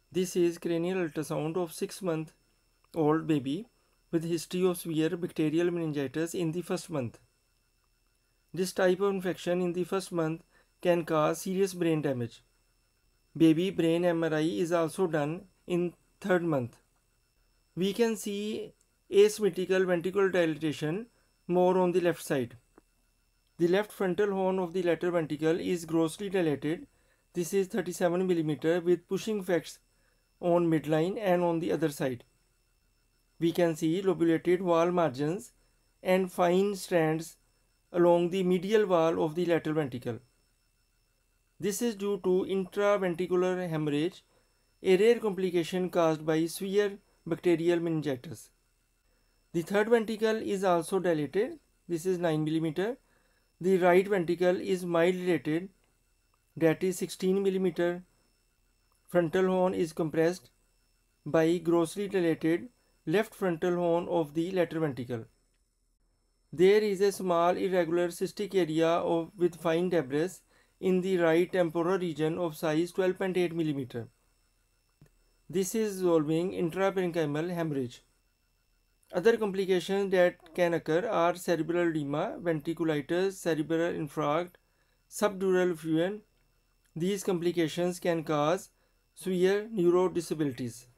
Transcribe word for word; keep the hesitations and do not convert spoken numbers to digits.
This is cranial ultrasound of six month old baby with history of severe bacterial meningitis in the first month. This type of infection in the first month can cause serious brain damage. Baby brain M R I is also done in third month. We can see asymmetrical ventricular dilatation more on the left side. The left frontal horn of the lateral ventricle is grossly dilated. This is thirty-seven millimeter with pushing effects on midline and on the other side. We can see lobulated wall margins and fine strands along the medial wall of the lateral ventricle. This is due to intraventricular hemorrhage, a rare complication caused by severe bacterial meningitis. The third ventricle is also dilated. This is nine millimeter. The right ventricle is mildly dilated, that is sixteen millimeter. Frontal horn is compressed by grossly dilated left frontal horn of the lateral ventricle. There is a small irregular cystic area of, with fine debris in the right temporal region of size twelve point eight millimeter. This is resolving intraparenchymal hemorrhage. Other complications that can occur are cerebral edema, ventriculitis, cerebral infarct, subdural effusion. These complications can cause severe neurodisabilities.